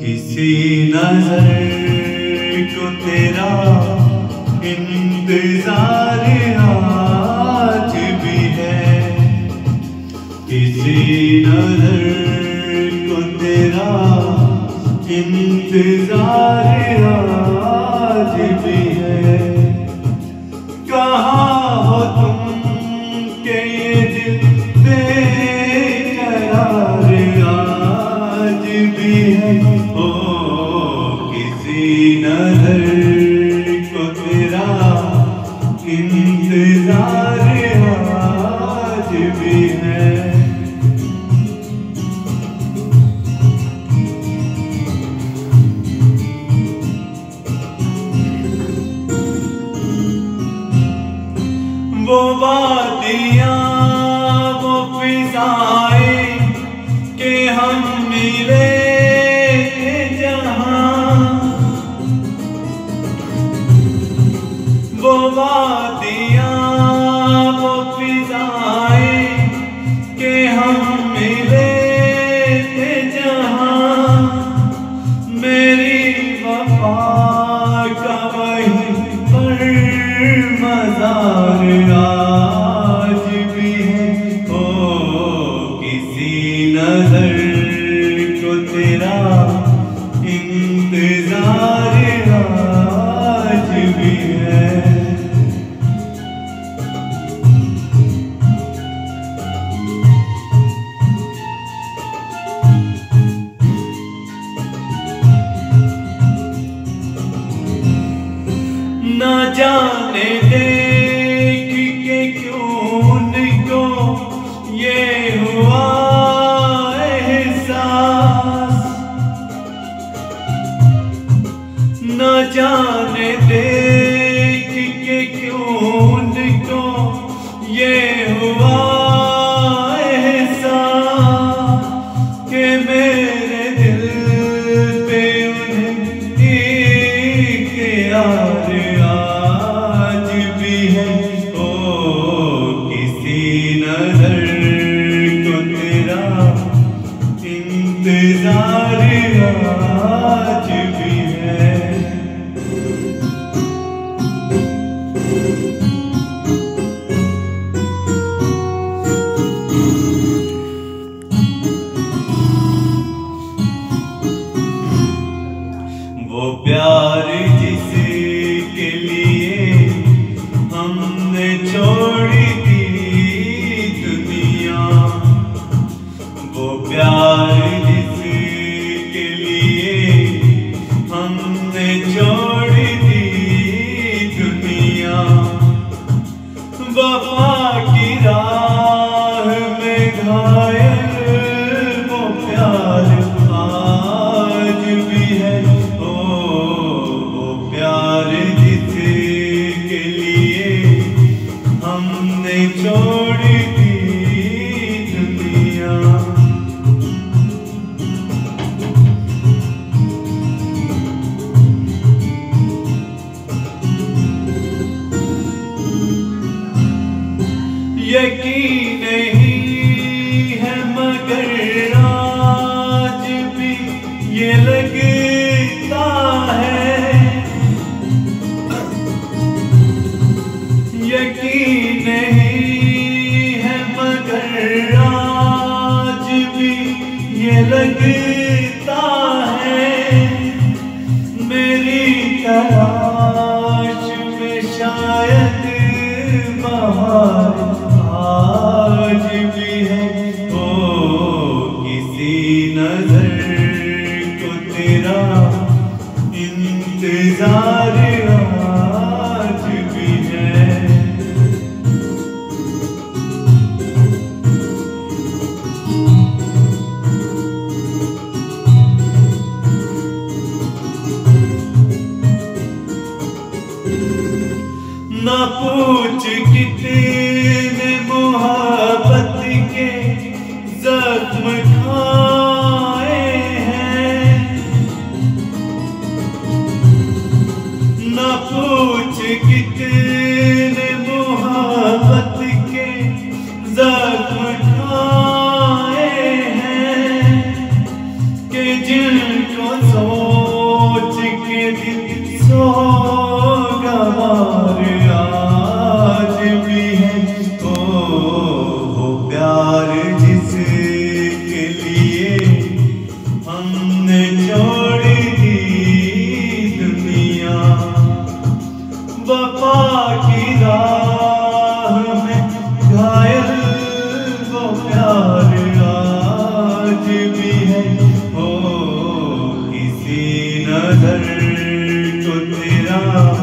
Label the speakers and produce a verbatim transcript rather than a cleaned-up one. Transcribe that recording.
Speaker 1: किसी नजर को तेरा इंतजार आज भी है, किसी नजर को तेरा इंतजार आज भी है। कहाँ हो तुम के ये दिल बेकरार आज भी है। ओ किसी नजर को तेरा इंतजार आज भी है। वो वादियाँ वो फिजाएं के हम मिले जहाँ, वो वादियाँ वो फिजाएं के हम मिले जहाँ, मेरी वफा का वही पर मज़ार आज भी है। ओ किसी नजर को तेरा इंतजार आज भी है। न जाने देख के क्यों उनको ये हुआ एहसास, न जाने देख के क्यों उनको ये हुआ एहसास कि मेरे दिल पे उन्हें एक यार आज भी है। ओ किसी नजर को तेरा इंतजार आज भी है। वो प्यार जिसके लिए हमने छोड़ी थी दुनिया, वो प्यार जिसके लिए हमने छोड़ी थी दुनिया, वफा की राह में घायल वो प्यार आज भी है। ओ वो प्यार जिसके लिए हमने छोड़ी थी दुनिया, यकीन नहीं है मगर आज भी ये लगता है, यकीन नहीं है मगर आज भी ये लगता है, मेरी तलाश में शायद बहार आज भी है। ओ किसी नजर को तेरा इंतजार आज भी है। ना पूछ कितने मोहब्बत के जख्म खाए हैं, को सोच के दिल सोगवार आज भी है। ओ वो प्यार जिसके लिए हमने छोड़ दी दुनिया, वफा की राह में घायल वो प्यार आज भी है। ओ किसी नजर को तेरा